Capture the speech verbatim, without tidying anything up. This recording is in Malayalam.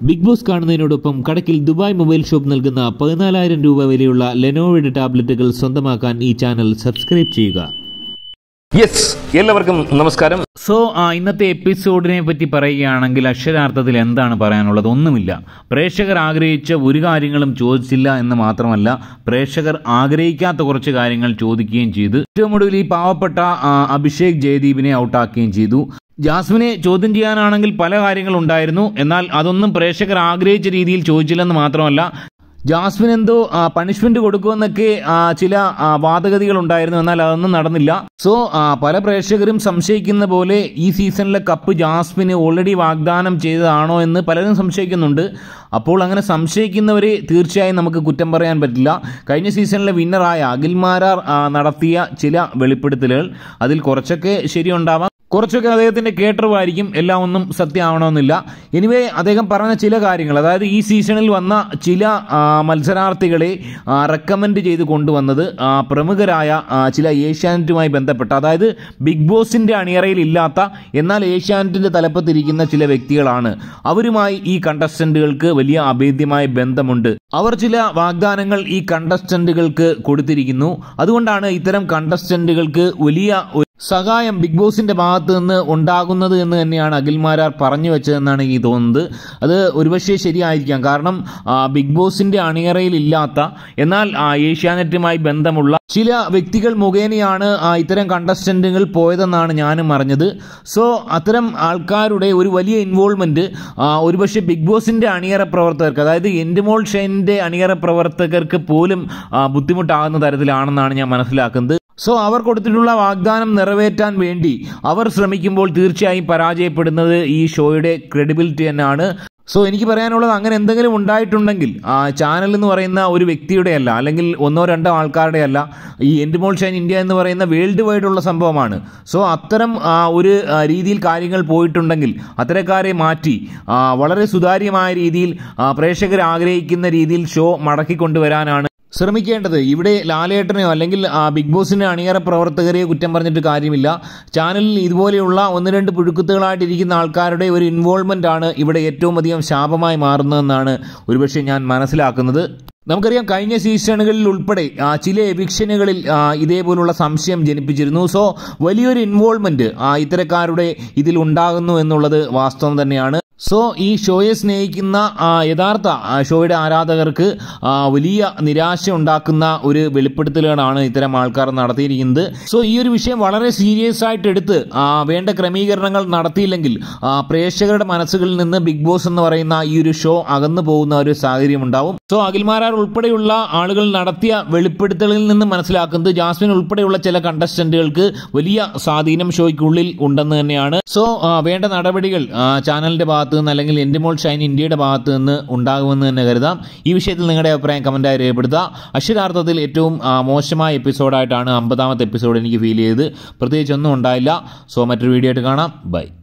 ബിഗ് ബോസ് കാണുന്നതിനോടൊപ്പം കടക്കിൽ ദുബായ് മൊബൈൽ ഷോപ്പ് നൽകുന്ന പതിനാലായിരം രൂപ വിലയുള്ള ലെനോവോയുടെ ടാബ്ലറ്റുകൾ സ്വന്തമാക്കാൻ ഈ ചാനൽ സബ്സ്ക്രൈബ് ചെയ്യുക. യെസ്, എല്ലാവർക്കും നമസ്കാരം. സോ ഇന്നത്തെ എപ്പിസോഡിനെ പറ്റി പറയുകയാണെങ്കിൽ അക്ഷരാർത്ഥത്തിൽ എന്താണ് പറയാനുള്ളത്? ഒന്നുമില്ല. പ്രേക്ഷകർ ആഗ്രഹിച്ച ഒരു കാര്യങ്ങളും ചോദിച്ചില്ല എന്ന് മാത്രമല്ല, പ്രേക്ഷകർ ആഗ്രഹിക്കാത്ത കുറച്ച് കാര്യങ്ങൾ ചോദിക്കുകയും ചെയ്തു. ഏറ്റവും ഒടുവിൽ ഈ പാവപ്പെട്ട അഭിഷേക് ജയദീപിനെ ഔട്ടാക്കുകയും ചെയ്തു. ജാസ്മിനെ ചോദ്യം ചെയ്യാനാണെങ്കിൽ പല കാര്യങ്ങളുണ്ടായിരുന്നു, എന്നാൽ അതൊന്നും പ്രേക്ഷകർ ആഗ്രഹിച്ച രീതിയിൽ ചോദിച്ചില്ലെന്ന് മാത്രമല്ല, ജാസ്മിൻ എന്തോ പണിഷ്മെന്റ് കൊടുക്കുമെന്നൊക്കെ ചില വാദഗതികൾ ഉണ്ടായിരുന്നു, എന്നാൽ അതൊന്നും നടന്നില്ല. സോ പല പ്രേക്ഷകരും സംശയിക്കുന്ന പോലെ ഈ സീസണിലെ കപ്പ് ജാസ്മിന് ഓൾറെഡി വാഗ്ദാനം ചെയ്തതാണോ എന്ന് പലരും സംശയിക്കുന്നുണ്ട്. അപ്പോൾ അങ്ങനെ സംശയിക്കുന്നവരെ തീർച്ചയായും നമുക്ക് കുറ്റം പറയാൻ പറ്റില്ല. കഴിഞ്ഞ സീസണിലെ വിന്നറായ അഖിൽമാരാർ നടത്തിയ ചില വെളിപ്പെടുത്തലുകൾ അതിൽ കുറച്ചൊക്കെ ശരിയുണ്ടാവാം, കുറച്ചൊക്കെ അദ്ദേഹത്തിൻ്റെ കേട്ടറിവായിരിക്കും, എല്ലാം ഒന്നും സത്യമാവണമെന്നില്ല. എനിവേ അദ്ദേഹം പറഞ്ഞ ചില കാര്യങ്ങൾ, അതായത് ഈ സീസണിൽ വന്ന ചില മത്സരാർത്ഥികളെ റെക്കമെൻഡ് ചെയ്ത് കൊണ്ടുവന്നത് പ്രമുഖരായ ചില ഏഷ്യാനെറ്റുമായി ബന്ധപ്പെട്ട, അതായത് ബിഗ് ബോസിൻ്റെ അണിയറയിൽ ഇല്ലാത്ത എന്നാൽ ഏഷ്യാനെറ്റിൻ്റെ തലപ്പത്തിരിക്കുന്ന ചില വ്യക്തികളാണ്. അവരുമായി ഈ കണ്ടസ്റ്റന്റുകൾക്ക് വലിയ അഭേദ്യമായ ബന്ധമുണ്ട്. അവർ ചില വാഗ്ദാനങ്ങൾ ഈ കണ്ടസ്റ്റന്റുകൾക്ക് കൊടുത്തിരിക്കുന്നു. അതുകൊണ്ടാണ് ഇത്തരം കണ്ടസ്റ്റന്റുകൾക്ക് വലിയ സഹായം ബിഗ് ബോസിന്റെ ഭാഗത്ത് നിന്ന് ഉണ്ടാകുന്നത് എന്ന് തന്നെയാണ് അഖിൽമാരാർ പറഞ്ഞു വെച്ചതെന്നാണ് എനിക്ക് തോന്നുന്നത്. അത് ഒരുപക്ഷെ ശരിയായിരിക്കാം. കാരണം ബിഗ് ബോസിന്റെ അണിയറയിൽ ഇല്ലാത്ത എന്നാൽ ഏഷ്യാനെറ്റുമായി ബന്ധമുള്ള ചില വ്യക്തികൾ മുഖേനയാണ് ഇത്തരം കണ്ടസ്റ്റന്റുകൾ പോയതെന്നാണ് ഞാനും അറിഞ്ഞത്. സോ അത്തരം ആൾക്കാരുടെ ഒരു വലിയ ഇൻവോൾവ്മെന്റ് ഒരുപക്ഷെ ബിഗ് ബോസിന്റെ അണിയറ പ്രവർത്തകർക്ക്, അതായത് എൻഡ്മോൾ ഷൈനിന്റെ അണിയറ പ്രവർത്തകർക്ക് പോലും ബുദ്ധിമുട്ടാകുന്ന തരത്തിലാണെന്നാണ് ഞാൻ മനസ്സിലാക്കുന്നത്. സോ അവർ കൊടുത്തിട്ടുള്ള വാഗ്ദാനം നിറവേറ്റാൻ വേണ്ടി അവർ ശ്രമിക്കുമ്പോൾ തീർച്ചയായും പരാജയപ്പെടുന്നത് ഈ ഷോയുടെ ക്രെഡിബിലിറ്റി തന്നെയാണ്. സോ എനിക്ക് പറയാനുള്ളത്, അങ്ങനെ എന്തെങ്കിലും ഉണ്ടായിട്ടുണ്ടെങ്കിൽ ചാനൽ എന്ന് പറയുന്ന ഒരു വ്യക്തിയുടെ അല്ല, അല്ലെങ്കിൽ ഒന്നോ രണ്ടോ ആൾക്കാരുടെ അല്ല, ഈ എൻഡ്മോൾ ഷൈൻ ഇന്ത്യ എന്ന് പറയുന്ന വേൾഡ് വൈഡ് ഉള്ള സംഭവമാണ്. സോ അത്തരം ഒരു രീതിയിൽ കാര്യങ്ങൾ പോയിട്ടുണ്ടെങ്കിൽ അത്തരക്കാരെ മാറ്റി വളരെ സുതാര്യമായ രീതിയിൽ പ്രേക്ഷകർ ആഗ്രഹിക്കുന്ന രീതിയിൽ ഷോ മടക്കിക്കൊണ്ടുവരാനാണ് ശ്രമിക്കേണ്ടത്. ഇവിടെ ലാലേട്ടനെയോ അല്ലെങ്കിൽ ബിഗ് ബോസിന്റെ അണിയറ പ്രവർത്തകരെയോ കുറ്റം പറഞ്ഞിട്ട് കാര്യമില്ല. ചാനലിൽ ഇതുപോലെയുള്ള ഒന്ന് രണ്ട് പുഴുക്കുത്തുകളായിട്ടിരിക്കുന്ന ആൾക്കാരുടെ ഒരു ഇൻവോൾവ്മെന്റ് ആണ് ഇവിടെ ഏറ്റവും അധികം ശാപമായി മാറുന്നതെന്നാണ് ഒരുപക്ഷെ ഞാൻ മനസ്സിലാക്കുന്നത്. നമുക്കറിയാം, കഴിഞ്ഞ സീസണുകളിൽ ഉൾപ്പെടെ ചില എവിക്ഷനുകളിൽ ഇതേപോലുള്ള സംശയം ജനിപ്പിച്ചിരുന്നു. സോ വലിയൊരു ഇൻവോൾവ്മെന്റ് ഇത്തരക്കാരുടെ ഇതിൽ ഉണ്ടാകുന്നു എന്നുള്ളത് വാസ്തവം തന്നെയാണ്. സോ ഈ ഷോയെ സ്നേഹിക്കുന്ന യഥാർത്ഥ ഷോയുടെ ആരാധകർക്ക് വലിയ നിരാശ ഉണ്ടാക്കുന്ന ഒരു വെളിപ്പെടുത്തലുകളാണ് ഇത്തരം ആൾക്കാർ നടത്തിയിരിക്കുന്നത്. സോ ഈ ഒരു വിഷയം വളരെ സീരിയസ് ആയിട്ട് എടുത്ത് വേണ്ട ക്രമീകരണങ്ങൾ നടത്തിയില്ലെങ്കിൽ പ്രേക്ഷകരുടെ മനസ്സുകളിൽ നിന്ന് ബിഗ് ബോസ് എന്ന് പറയുന്ന ഈ ഒരു ഷോ അകന്നു പോകുന്ന ഒരു സാഹചര്യം ഉണ്ടാവും. സോ അഖിൽമാരാർ ഉൾപ്പെടെയുള്ള ആളുകൾ നടത്തിയ വെളിപ്പെടുത്തലിൽ നിന്ന് മനസ്സിലാക്കുന്നത് ജാസ്മിൻ ഉൾപ്പെടെയുള്ള ചില കണ്ടസ്റ്റന്റുകൾക്ക് വലിയ സ്വാധീനം ഷോയ്ക്കുള്ളിൽ ഉണ്ടെന്ന് തന്നെയാണ്. സോ വേണ്ട നടപടികൾ ചാനലിന്റെ ഭാഗത്ത് നിന്ന് അല്ലെങ്കിൽ എൻഡ്മോൾ ഷൈൻ ഇന്ത്യയുടെ ഭാഗത്ത് നിന്ന് ഉണ്ടാകുമെന്ന് തന്നെ കരുതാം. ഈ വിഷയത്തിൽ നിങ്ങളുടെ അഭിപ്രായം കമന്റായി രേഖപ്പെടുത്തുക. അക്ഷരാർത്ഥത്തിൽ ഏറ്റവും മോശമായ എപ്പിസോഡായിട്ടാണ് അമ്പതാമത്തെ എപ്പിസോഡ് എനിക്ക് ഫീൽ ചെയ്തത്. പ്രത്യേകിച്ച് ഒന്നും ഉണ്ടായില്ല. സോ മറ്റൊരു വീഡിയോ ആയിട്ട് കാണാം. ബൈ.